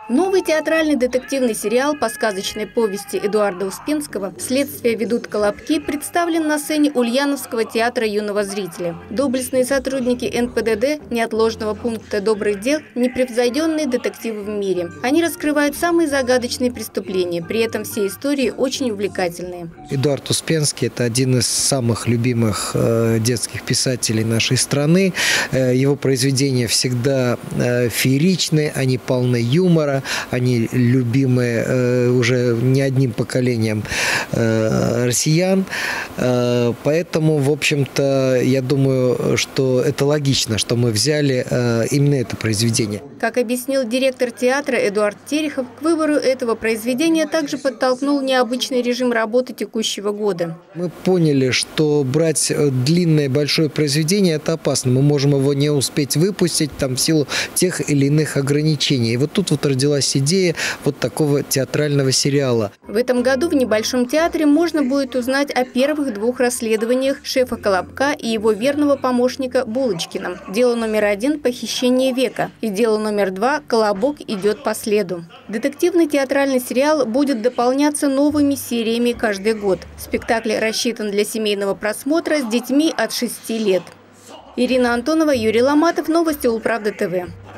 Новый театральный детективный сериал по сказочной повести Эдуарда Успенского «Следствие ведут Колобки» представлен на сцене Ульяновского театра юного зрителя. Доблестные сотрудники НПДД, неотложного пункта добрых дел, непревзойденные детективы в мире. Они раскрывают самые загадочные преступления, при этом все истории очень увлекательные. Эдуард Успенский – это один из самых любимых детских писателей нашей страны. Его произведения всегда фееричны, они полны юмора. Они любимы уже не одним поколением россиян. Поэтому, в общем-то, я думаю, что это логично, что мы взяли именно это произведение. Как объяснил директор театра Эдуард Терехов, к выбору этого произведения также подтолкнул необычный режим работы текущего года. Мы поняли, что брать длинное большое произведение – это опасно. Мы можем его не успеть выпустить в силу тех или иных ограничений. И вот тут родилась идея вот такого театрального сериала. В этом году в небольшом театре можно будет узнать о первых двух расследованиях шефа Колобка и его верного помощника Булочкина. Дело номер 1 – «Похищение века» и дело номер 2 – «Колобок идет по следу». Детективный театральный сериал будет дополняться новыми сериями каждый год. Спектакль рассчитан для семейного просмотра с детьми от 6 лет. Ирина Антонова, Юрий Ломатов. Новости Улправда ТВ.